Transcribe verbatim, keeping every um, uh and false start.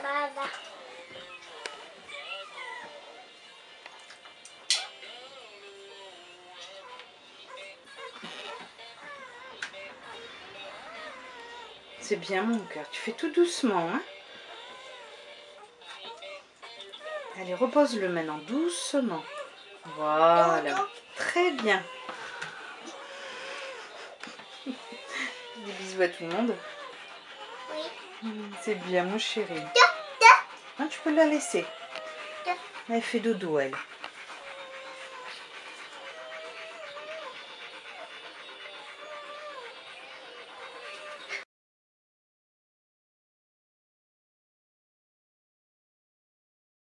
Voilà. C'est bien mon cœur, tu fais tout doucement, hein? Allez, repose-le maintenant, doucement. Voilà, très bien. Des bisous à tout le monde. Oui. C'est bien mon chéri. Ah, tu peux la laisser. Elle fait dodo, elle.